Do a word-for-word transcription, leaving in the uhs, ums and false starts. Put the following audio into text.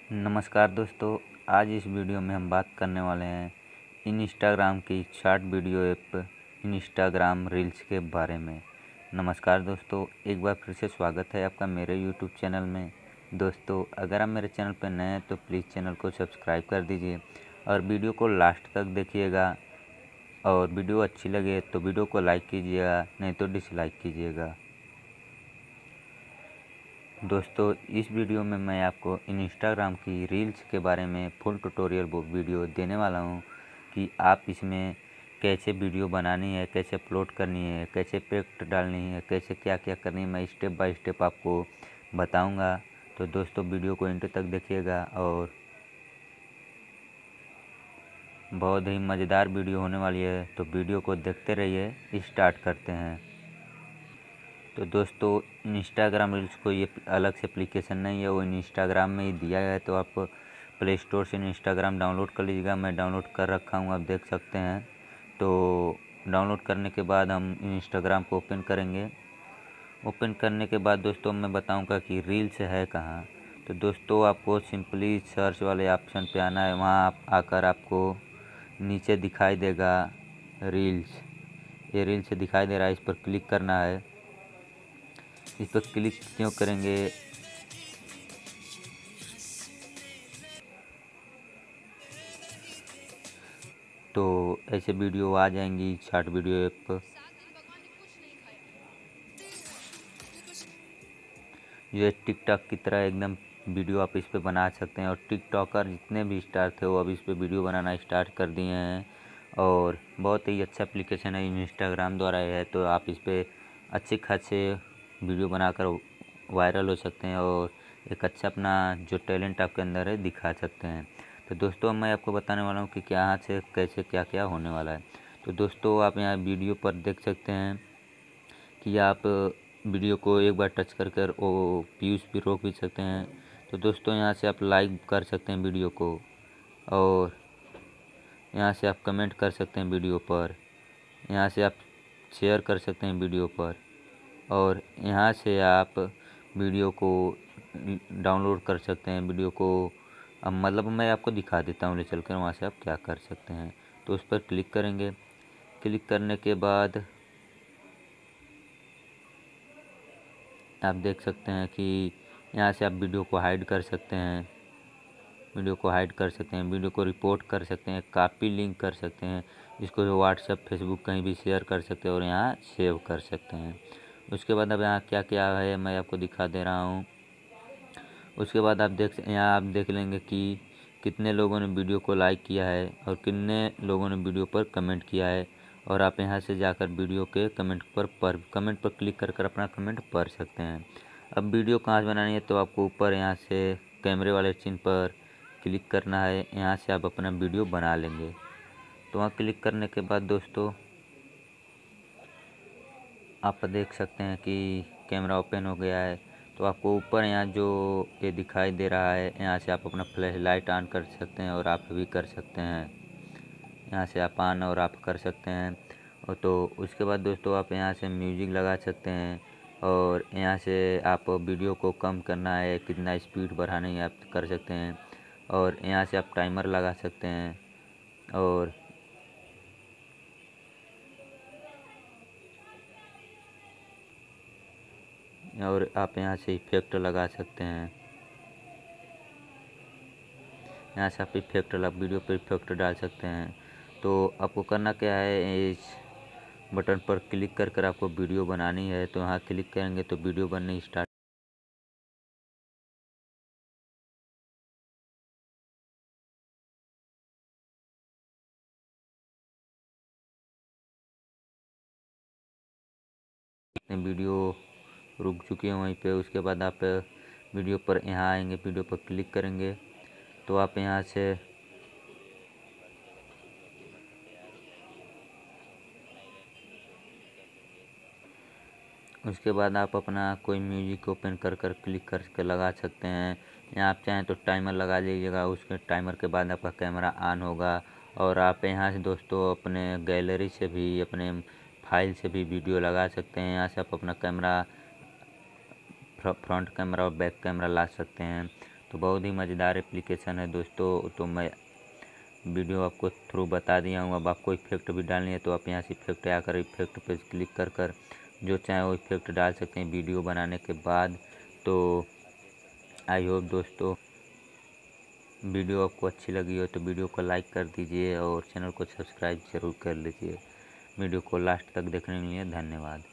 नमस्कार दोस्तों, आज इस वीडियो में हम बात करने वाले हैं इंस्टाग्राम की short video app Instagram reels के बारे में। नमस्कार दोस्तों, एक बार फिर से स्वागत है आपका मेरे यूट्यूब चैनल में। दोस्तों, अगर आप मेरे चैनल पर नए हैं तो प्लीज़ चैनल को सब्सक्राइब कर दीजिए और वीडियो को लास्ट तक देखिएगा। और वीडियो अच्छी लगे तो वीडियो को लाइक कीजिएगा, नहीं तो डिसलाइक कीजिएगा। दोस्तों, इस वीडियो में मैं आपको इंस्टाग्राम की रील्स के बारे में फुल ट्यूटोरियल वो वीडियो देने वाला हूं कि आप इसमें कैसे वीडियो बनानी है, कैसे अपलोड करनी है, कैसे इफेक्ट डालनी है, कैसे क्या क्या करनी है, मैं स्टेप बाय स्टेप आपको बताऊंगा। तो दोस्तों, वीडियो को एंड तक देखिएगा और बहुत ही मज़ेदार वीडियो होने वाली है, तो वीडियो को देखते रहिए। स्टार्ट करते हैं। तो दोस्तों, इंस्टाग्राम रील्स को ये अलग से एप्लीकेशन नहीं है, वो इंस्टाग्राम में ही दिया गया है। तो आप प्ले स्टोर से इंस्टाग्राम डाउनलोड कर लीजिएगा। मैं डाउनलोड कर रखा हूँ, आप देख सकते हैं। तो डाउनलोड करने के बाद हम इंस्टाग्राम को ओपन करेंगे। ओपन करने के बाद दोस्तों मैं बताऊँगा कि रील्स है कहाँ। तो दोस्तों, आपको सिंपली सर्च वाले ऑप्शन पे आना है। वहाँ आप आकर आपको नीचे दिखाई देगा रील्स, ये रील्स दिखाई दे रहा है, इस पर क्लिक करना है। इस पर क्लिक क्यों करेंगे, तो ऐसे वीडियो आ जाएंगी शॉर्ट वीडियो ऐप। ये टिकटॉक की तरह एकदम वीडियो आप इस पे बना सकते हैं। और टिकटॉकर जितने भी स्टार थे वो अब इस पे वीडियो बनाना स्टार्ट कर दिए हैं। और बहुत ही अच्छा एप्लीकेशन है, इंस्टाग्राम द्वारा है। तो आप इस पे अच्छे खासे वीडियो बनाकर वायरल हो सकते हैं और एक अच्छा अपना जो टैलेंट आपके अंदर है दिखा सकते हैं। तो दोस्तों, मैं आपको बताने वाला हूँ कि क्या यहाँ से कैसे क्या क्या होने वाला है। तो दोस्तों, आप यहाँ वीडियो पर देख सकते हैं कि आप वीडियो को एक बार टच कर कर वो व्यूज़ भी रोक भी सकते हैं। तो दोस्तों, यहाँ से आप लाइक कर सकते हैं वीडियो को, और यहाँ से आप कमेंट कर सकते हैं वीडियो पर, यहाँ से आप शेयर कर सकते हैं वीडियो पर, और यहाँ से आप वीडियो को डाउनलोड कर सकते हैं। वीडियो को अब मतलब मैं आपको दिखा देता हूँ ले चल कर वहाँ से आप क्या कर सकते हैं। तो उस पर क्लिक करेंगे। क्लिक करने के बाद आप देख सकते हैं कि यहाँ से आप वीडियो को हाइड कर सकते हैं, वीडियो को हाइड कर सकते हैं, वीडियो को रिपोर्ट कर सकते हैं, कॉपी लिंक कर सकते हैं, जिसको व्हाट्सएप फेसबुक कहीं भी शेयर कर सकते हैं और यहाँ सेव कर सकते हैं। उसके बाद अब यहाँ क्या क्या है मैं आपको दिखा दे रहा हूँ। उसके बाद आप देख यहाँ आप देख लेंगे कि कितने लोगों ने वीडियो को लाइक किया है और कितने लोगों ने वीडियो पर कमेंट किया है। और आप यहाँ से जाकर वीडियो के कमेंट पर पर कमेंट पर क्लिक कर कर अपना कमेंट पढ़ सकते हैं। अब वीडियो कहाँ से बनानी है, तो आपको ऊपर यहाँ से कैमरे वाले चिन्ह पर क्लिक करना है। यहाँ से आप अपना वीडियो बना लेंगे। तो वहाँ क्लिक करने के बाद दोस्तों आप देख सकते हैं कि कैमरा ओपन हो गया है। तो आपको ऊपर यहाँ जो ये दिखाई दे रहा है, यहाँ से आप अपना फ्लैश लाइट ऑन कर सकते हैं और आप भी कर सकते हैं। यहाँ से आप ऑन और आप कर सकते हैं। और तो उसके बाद दोस्तों आप यहाँ से म्यूजिक लगा सकते हैं, और यहाँ से आप वीडियो को कम करना है, कितना स्पीड बढ़ानी है आप कर सकते हैं। और यहाँ से आप टाइमर लगा सकते हैं, और और आप यहाँ से इफेक्ट लगा सकते हैं। यहाँ से आप इफेक्ट लग वीडियो पर इफेक्ट डाल सकते हैं। तो आपको करना क्या है, इस बटन पर क्लिक कर कर आपको वीडियो बनानी है। तो यहाँ क्लिक करेंगे तो वीडियो बननी स्टार्ट वीडियो रुक चुकी है वहीं पे। उसके बाद आप वीडियो पर यहाँ आएंगे, वीडियो पर क्लिक करेंगे तो आप यहाँ से उसके बाद आप अपना कोई म्यूजिक ओपन कर कर क्लिक करके लगा सकते हैं। यहाँ आप चाहें तो टाइमर लगा लीजिएगा, उसके टाइमर के बाद आपका कैमरा ऑन होगा। और आप यहाँ से दोस्तों अपने गैलरी से भी, अपने फाइल से भी वीडियो लगा सकते हैं। यहाँ से आप अपना कैमरा फ्रंट कैमरा और बैक कैमरा ला सकते हैं। तो बहुत ही मज़ेदार एप्लीकेशन है दोस्तों। तो मैं वीडियो आपको थ्रू बता दिया हूँ। अब आपको इफेक्ट भी डालनी है तो आप यहाँ से इफेक्ट आकर इफेक्ट पे क्लिक कर कर जो चाहे वो इफेक्ट डाल सकते हैं वीडियो बनाने के बाद। तो आई होप दोस्तों वीडियो आपको अच्छी लगी हो तो वीडियो को लाइक कर दीजिए और चैनल को सब्सक्राइब ज़रूर कर लीजिए। वीडियो को लास्ट तक देखने के लिए धन्यवाद।